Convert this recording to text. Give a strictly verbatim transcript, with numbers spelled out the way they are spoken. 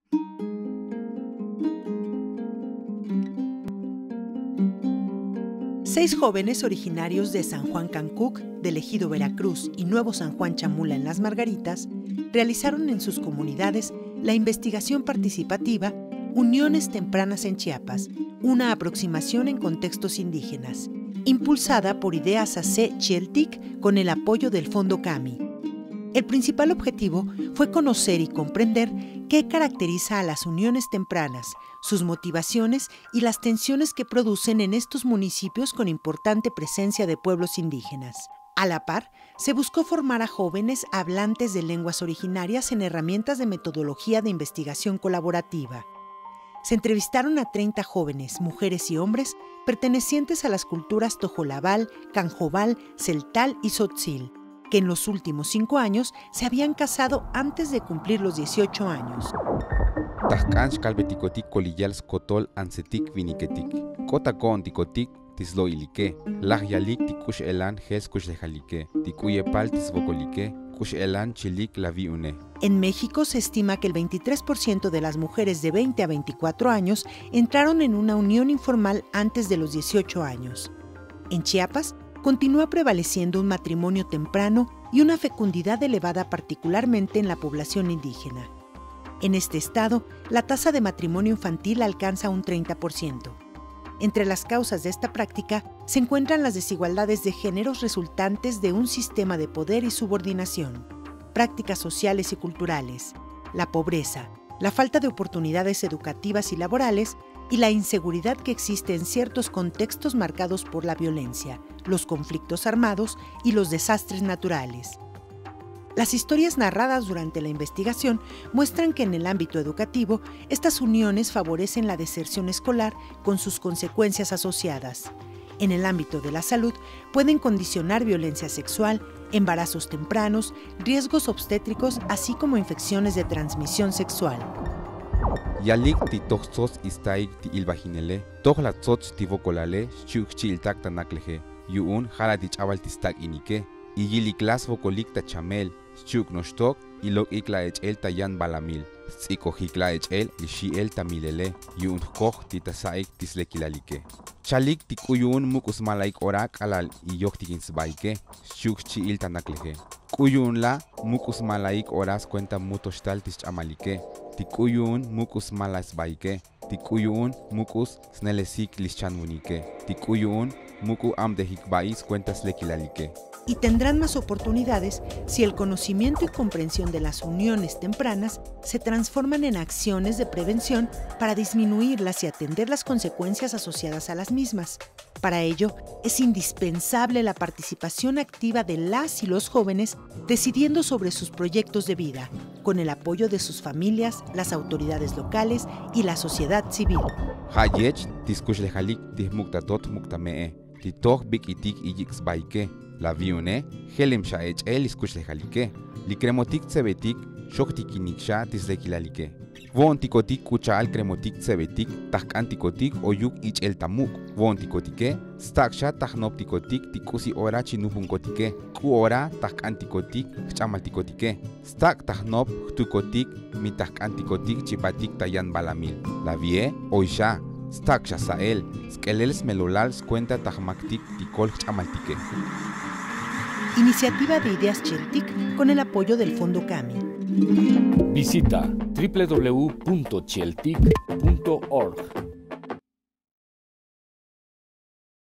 Seis jóvenes originarios de San Juan Cancuc, del Ejido Veracruz y Nuevo San Juan Chamula en Las Margaritas, realizaron en sus comunidades la investigación participativa Uniones Tempranas en Chiapas, una aproximación en contextos indígenas, impulsada por Ideas A C Cheltic con el apoyo del Fondo CAMI. El principal objetivo fue conocer y comprender qué caracteriza a las uniones tempranas, sus motivaciones y las tensiones que producen en estos municipios con importante presencia de pueblos indígenas. A la par, se buscó formar a jóvenes hablantes de lenguas originarias en herramientas de metodología de investigación colaborativa. Se entrevistaron a treinta jóvenes, mujeres y hombres, pertenecientes a las culturas tojolabal, canjobal, celtal y tzotzil, que en los últimos cinco años se habían casado antes de cumplir los dieciocho años. Tajkanch kalbetikotik koliyals kotol ansetik viniketik. Kotakon tikotik tislo ilike. Lahyalik tikush elan hes kush dejalike. Tikuyepal tisvokolike. Kush elan chilik laviune. En México se estima que el veintitrés por ciento de las mujeres de veinte a veinticuatro años entraron en una unión informal antes de los dieciocho años. En Chiapas, continúa prevaleciendo un matrimonio temprano y una fecundidad elevada particularmente en la población indígena. En este estado, la tasa de matrimonio infantil alcanza un treinta por ciento. Entre las causas de esta práctica se encuentran las desigualdades de géneros resultantes de un sistema de poder y subordinación, prácticas sociales y culturales, la pobreza, la falta de oportunidades educativas y laborales y la inseguridad que existe en ciertos contextos marcados por la violencia, los conflictos armados y los desastres naturales. Las historias narradas durante la investigación muestran que en el ámbito educativo, estas uniones favorecen la deserción escolar con sus consecuencias asociadas. En el ámbito de la salud, pueden condicionar violencia sexual, embarazos tempranos, riesgos obstétricos, así como infecciones de transmisión sexual. Yalik ti toxos istaik ti ilbahinele, tohla tsots ti vokolale, chukchi iltak tanakleje, yuun haladich aval tistak inike, iyiliklas vokolik ta chamel, chuk nostok, ilok ikla echel tayan balamil, tsiko hikla echel, lishi el tamilele, yuun koh ti tasaik tislekilalike. Chalik ti kuyun muk usmalaik orak alal iyok tikinsbaike, chukchi il tanakleje. Kuyun la muk usmalaik oras cuenta mutoshtal tischamalike. Tikuyun mukus malas baike, tikuyun mukus snelesik lischanmunike, tikuyun muku amdehik bais cuentas lekilalike. Y tendrán más oportunidades si el conocimiento y comprensión de las uniones tempranas se transforman en acciones de prevención para disminuirlas y atender las consecuencias asociadas a las mismas. Para ello, es indispensable la participación activa de las y los jóvenes decidiendo sobre sus proyectos de vida, con el apoyo de sus familias, las autoridades locales y la sociedad civil. Hayech tiskush lehalik tihmuktatot muktamee, titoh bik itik iyix baike, la viune, helem shaech el iskush lehalike, likremotik tsebetik, shoktikiniksha tislekilalike. Von tikotik kuchaal kremotik tsebetik, tak antikotik oyuk ich el tamuk, von tikotike, staksha taknop tikotik tikusi ora chinupunkotike, ku ora tak antikotik, chamal tikotike, stak taknop tukotik, mitak antikotik chipatik tayan balamil. La vie, oisha, staksha sael, skelels melolals cuenta takmaktik tikol chamaltike. Iniciativa de Ideas Cheltic con el apoyo del Fondo CAMI. Visita doble u doble u doble u punto cheltic punto org.